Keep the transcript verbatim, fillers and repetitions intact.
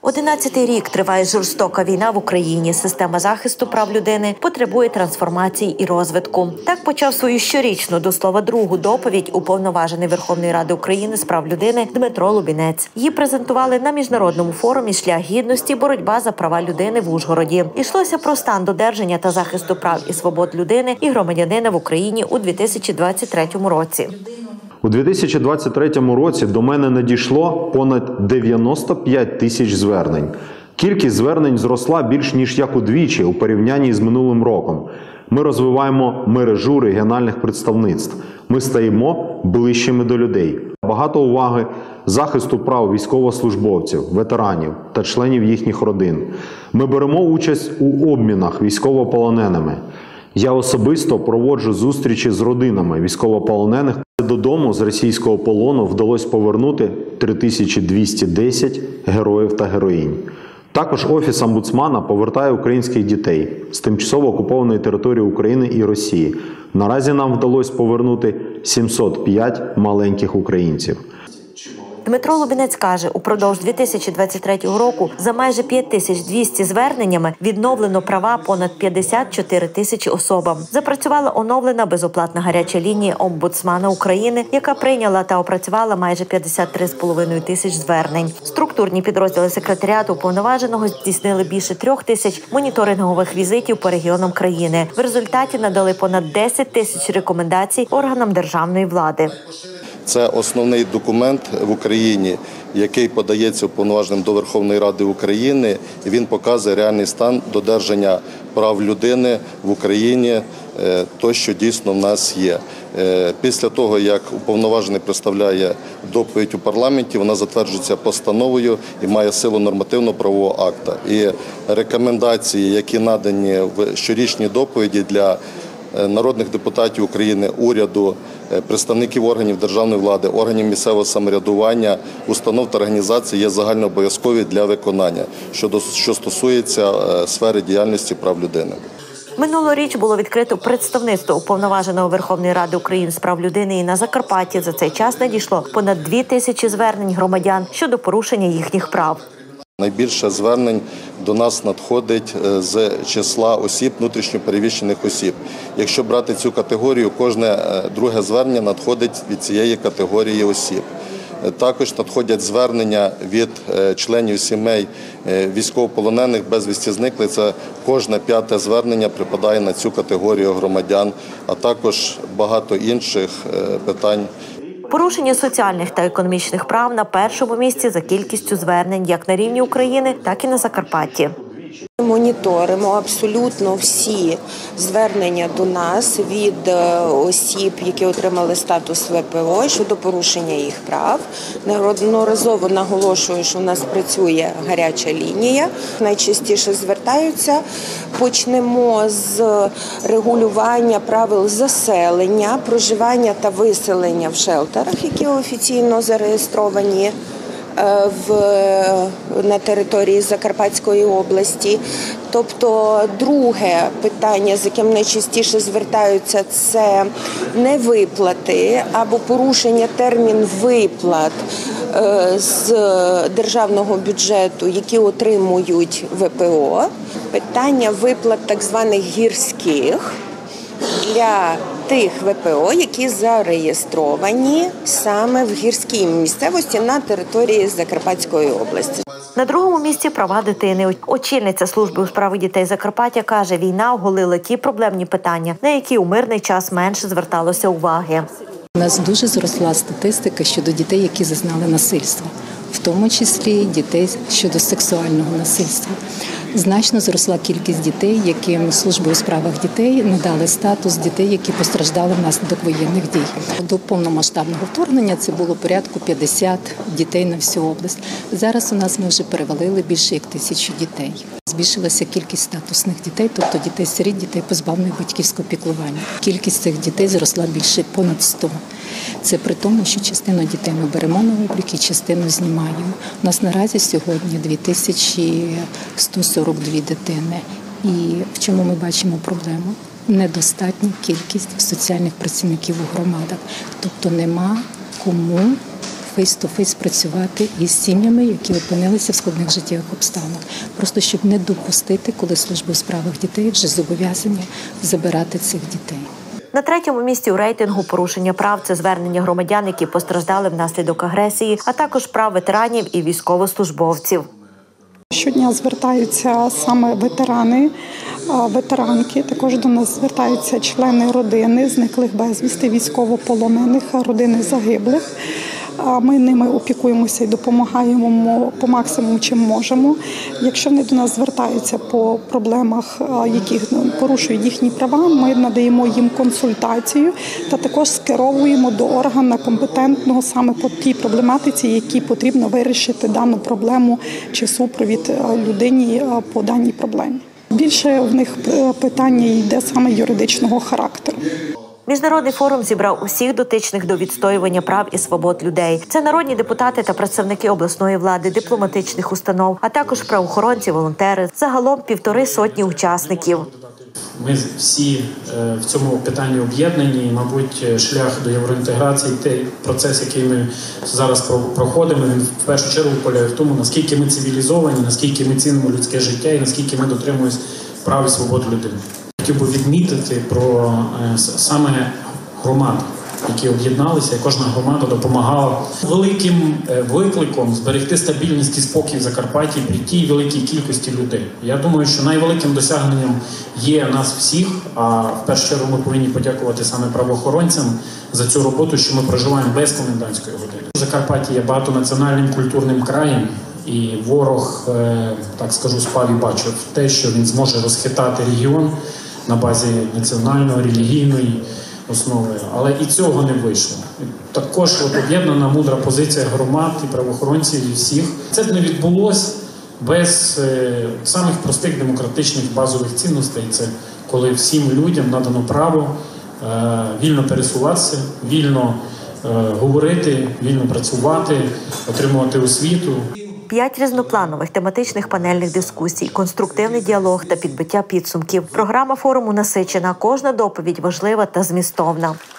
Одинадцятий рік триває жорстока війна в Україні. Система захисту прав людини потребує трансформації і розвитку. Так почав свою щорічну, до слова, другу доповідь уповноважений Верховної Ради України з прав людини Дмитро Лубінець. Її презентували на міжнародному форумі «Шлях гідності. Боротьба за права людини» в Ужгороді. Йшлося про стан додержання та захисту прав і свобод людини і громадянина в Україні у дві тисячі двадцять третьому році. У дві тисячі двадцять третьому році до мене надійшло понад дев'яносто п'ять тисяч звернень. Кількість звернень зросла більш ніж як удвічі у порівнянні з минулим роком. Ми розвиваємо мережу регіональних представництв. Ми стаємо ближчими до людей. Багато уваги захисту прав військовослужбовців, ветеранів та членів їхніх родин. Ми беремо участь у обмінах військовополоненими. Я особисто проводжу зустрічі з родинами військовополонених. Додому з російського полону вдалося повернути три тисячі двісті десять героїв та героїнь. Також Офіс омбудсмана повертає українських дітей з тимчасово окупованої території України і Росії. Наразі нам вдалося повернути сімсот п'ять маленьких українців. Дмитро Лубінець каже, упродовж дві тисячі двадцять третього року за майже п'ять тисяч двісті зверненнями відновлено права понад п'ятдесят чотири тисячі особам. Запрацювала оновлена безоплатна гаряча лінія омбудсмана України, яка прийняла та опрацювала майже п'ятдесят три з половиною тисяч звернень. Структурні підрозділи секретаріату уповноваженого здійснили більше трьох тисяч моніторингових візитів по регіонам країни. В результаті надали понад десять тисяч рекомендацій органам державної влади. Це основний документ в Україні, який подається уповноваженим до Верховної Ради України. І він показує реальний стан додержання прав людини в Україні, то, що дійсно в нас є. Після того, як уповноважений представляє доповідь у парламенті, вона затверджується постановою і має силу нормативно-правового акта. І рекомендації, які надані в щорічній доповіді для народних депутатів України, уряду, представників органів державної влади, органів місцевого самоврядування, установ та організацій є загальнообов'язкові для виконання, що стосується сфери діяльності прав людини. Минулоріч було відкрито представництво уповноваженого Верховної Ради України з прав людини і на Закарпатті. За цей час надійшло понад дві тисячі звернень громадян щодо порушення їхніх прав. Найбільше звернень до нас надходить з числа осіб, внутрішньо переміщених осіб. Якщо брати цю категорію, кожне друге звернення надходить від цієї категорії осіб. Також надходять звернення від членів сімей військовополонених, безвісті зниклих. Це кожне п'яте звернення припадає на цю категорію громадян, а також багато інших питань. Порушення соціальних та економічних прав на першому місці за кількістю звернень як на рівні України, так і на Закарпатті. Моніторимо абсолютно всі звернення до нас від осіб, які отримали статус В П О щодо порушення їх прав. Неодноразово наголошую, що у нас працює гаряча лінія. Найчастіше звертаються. Почнемо з регулювання правил заселення, проживання та виселення в шелтерах, які офіційно зареєстровані В, на території Закарпатської області. Тобто друге питання, з яким найчастіше звертаються, це невиплати або порушення термін виплат з державного бюджету, які отримують В П О. Питання виплат так званих гірських для тих В П О, які зареєстровані саме в гірській місцевості на території Закарпатської області. На другому місці права дитини. Очільниця служби у справах дітей Закарпаття каже, війна оголила ті проблемні питання, на які у мирний час менше зверталося уваги. У нас дуже зросла статистика щодо дітей, які зазнали насильства, в тому числі дітей щодо сексуального насильства. Значно зросла кількість дітей, яким служба у справах дітей надали статус дітей, які постраждали внаслідок воєнних дій. До повномасштабного вторгнення це було порядку п'ятдесят дітей на всю область. Зараз у нас ми вже перевалили більше як тисячу дітей. Збільшилася кількість статусних дітей, тобто дітей-сиріт, дітей позбавлених батьківського піклування. Кількість цих дітей зросла більше понад сто. Це при тому, що частину дітей ми беремо на облік і частину знімаємо. У нас наразі сьогодні дві тисячі сто сорок дві дитини. І в чому ми бачимо проблему? Недостатня кількість соціальних працівників у громадах. Тобто нема кому фейс-ту-фейс працювати із сім'ями, які опинилися в складних життєвих обставинах. Просто щоб не допустити, коли служба у справах дітей вже зобов'язані забирати цих дітей. На третьому місці у рейтингу порушення прав – це звернення громадян, які постраждали внаслідок агресії, а також прав ветеранів і військовослужбовців. Щодня звертаються саме ветерани, ветеранки, також до нас звертаються члени родини зниклих безвісти, військовополонених, родини загиблих. Ми ними опікуємося і допомагаємо по максимуму, чим можемо. Якщо вони до нас звертаються по проблемах, які порушують їхні права, ми надаємо їм консультацію та також скеровуємо до органу компетентного саме по тій проблематиці, якій потрібно вирішити дану проблему чи супровід людині по даній проблемі. Більше в них питання йде саме юридичного характеру. Міжнародний форум зібрав усіх дотичних до відстоювання прав і свобод людей. Це народні депутати та представники обласної влади, дипломатичних установ, а також правоохоронці, волонтери. Загалом півтори сотні учасників. Ми всі в цьому питанні об'єднані. Мабуть, шлях до євроінтеграції, той процес, який ми зараз проходимо, він в першу чергу полягає в тому, наскільки ми цивілізовані, наскільки ми цінимо людське життя і наскільки ми дотримуємося прав і свобод людини. Хотів би відмітити про саме громади, які об'єдналися, і кожна громада допомагала великим викликом зберегти стабільність і спокій в Закарпатті при тій великій кількості людей. Я думаю, що найвеликим досягненням є нас всіх, а в першу чергу ми повинні подякувати саме правоохоронцям за цю роботу, що ми проживаємо без комендантської години. Закарпаття є багатонаціональним культурним краєм, і ворог, так скажу, спав і бачив те, що він зможе розхитати регіон на базі національної, релігійної основи. Але і цього не вийшло. Також от об'єднана мудра позиція громад і правоохоронців і всіх. Це б не відбулося без е, самих простих демократичних базових цінностей. Це коли всім людям надано право е, вільно пересуватися, вільно е, говорити, вільно працювати, отримувати освіту. П'ять різнопланових тематичних панельних дискусій, конструктивний діалог та підбиття підсумків. Програма форуму насичена, кожна доповідь важлива та змістовна.